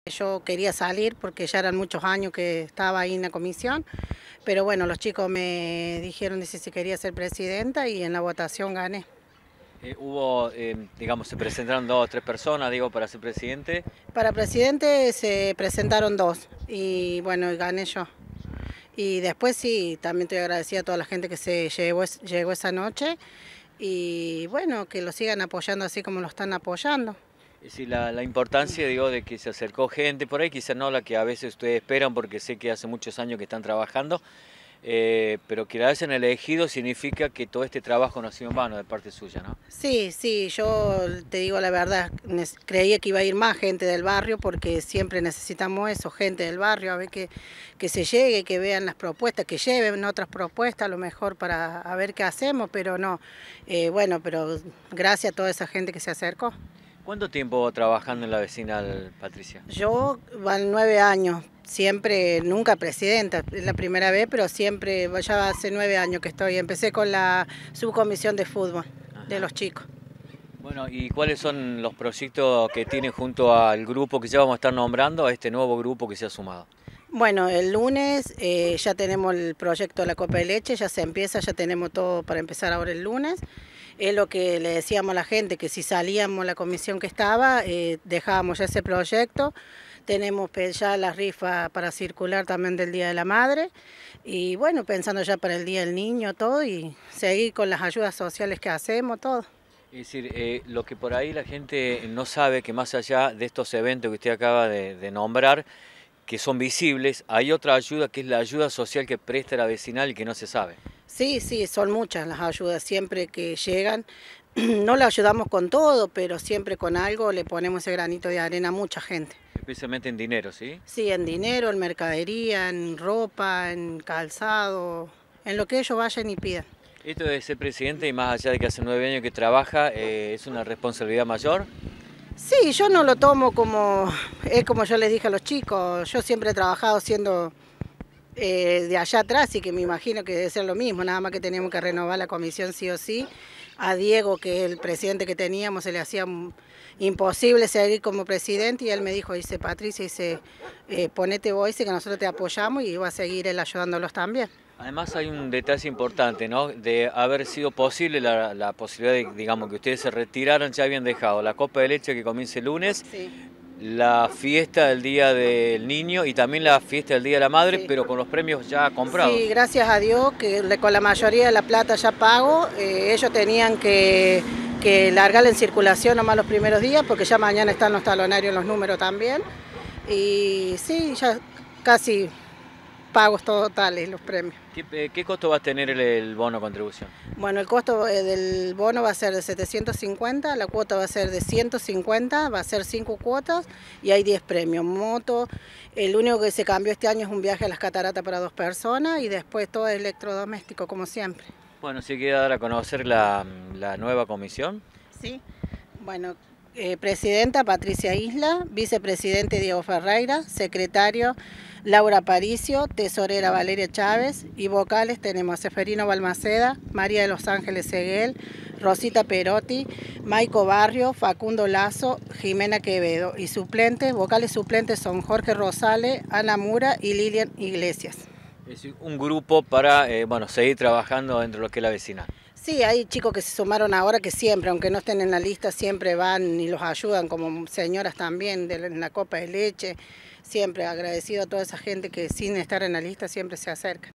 Yo quería salir porque ya eran muchos años que estaba ahí en la comisión, pero bueno, los chicos me dijeron de si quería ser presidenta y en la votación gané. Digamos, se presentaron 2 o 3 personas, digo, para ser presidente. Para presidente se presentaron dos y bueno, y gané yo. Y después sí, también estoy agradecida a toda la gente que llegó esa noche y bueno, que lo sigan apoyando así como lo están apoyando. Es decir, la importancia, digo, de que se acercó gente por ahí, quizás no la que a veces ustedes esperan, porque sé que hace muchos años que están trabajando, pero que la hayan elegido significa que todo este trabajo no ha sido en vano de parte suya, ¿no? Sí, sí, yo te digo la verdad, creía que iba a ir más gente del barrio porque siempre necesitamos eso, gente del barrio, a ver que se llegue, que vean las propuestas, que lleven otras propuestas a lo mejor para a ver qué hacemos, pero no, bueno, pero gracias a toda esa gente que se acercó. ¿Cuánto tiempo trabajando en la vecinal, Patricia? Yo van 9 años, siempre, nunca presidenta, es la primera vez, pero siempre, ya hace 9 años que estoy, empecé con la subcomisión de fútbol de los chicos. Bueno, ¿y cuáles son los proyectos que tiene junto al grupo que ya vamos a estar nombrando, a este nuevo grupo que se ha sumado? Bueno, el lunes ya tenemos el proyecto de la Copa de Leche, ya se empieza, ya tenemos todo para empezar ahora el lunes. Es lo que le decíamos a la gente, que si salíamos la comisión que estaba, dejábamos ya ese proyecto. Tenemos ya la rifa para circular también del Día de la Madre. Y bueno, pensando ya para el Día del Niño, todo, y seguir con las ayudas sociales que hacemos, todo. Es decir, lo que por ahí la gente no sabe, que más allá de estos eventos que usted acaba de nombrar, que son visibles, hay otra ayuda que es la ayuda social que presta la vecinal y que no se sabe. Sí, sí, son muchas las ayudas siempre que llegan. No le ayudamos con todo, pero siempre con algo le ponemos ese granito de arena a mucha gente. Especialmente en dinero, ¿sí? Sí, en dinero, en mercadería, en ropa, en calzado, en lo que ellos vayan y pidan. Esto de ser presidente, y más allá de que hace 9 años que trabaja, ¿es una responsabilidad mayor? Sí, yo no lo tomo como, es como yo les dije a los chicos, yo siempre he trabajado siendo de allá atrás y que me imagino que debe ser lo mismo, nada más que teníamos que renovar la comisión sí o sí. A Diego, que es el presidente que teníamos, se le hacía imposible seguir como presidente y él me dijo, dice Patricia, dice, ponete vos, dice que nosotros te apoyamos y va a seguir él ayudándolos también. Además hay un detalle importante, ¿no? De haber sido posible la posibilidad de, digamos, que ustedes se retiraran, ya habían dejado la Copa de Leche que comienza el lunes, Sí. la fiesta del Día del Niño y también la fiesta del Día de la Madre, Sí. pero con los premios ya comprados. Sí, gracias a Dios que con la mayoría de la plata ya pago, ellos tenían que largarla en circulación nomás los primeros días porque ya mañana están los talonarios, los números también. Y sí, ya casi pagos totales los premios. ¿Qué costo va a tener el bono contribución? Bueno, el costo del bono va a ser de 750, la cuota va a ser de 150, va a ser 5 cuotas y hay 10 premios. Moto, el único que se cambió este año es un viaje a las cataratas para 2 personas y después todo electrodoméstico como siempre. Bueno, ¿se quiere dar a conocer la nueva comisión? Sí, bueno, presidenta Patricia Isla, vicepresidente Diego Ferreira, secretario Laura Aparicio, tesorera Valeria Chávez y vocales tenemos a Seferino Balmaceda, María de los Ángeles Seguel, Rosita Perotti, Maico Barrio, Facundo Lazo, Jimena Quevedo y suplentes, vocales suplentes son Jorge Rosales, Ana Mura y Lilian Iglesias. Es decir, un grupo para bueno, seguir trabajando dentro de lo que es la vecinal. Sí, hay chicos que se sumaron ahora que siempre, aunque no estén en la lista, siempre van y los ayudan, como señoras también en la Copa de Leche. Siempre agradecido a toda esa gente que sin estar en la lista siempre se acerca.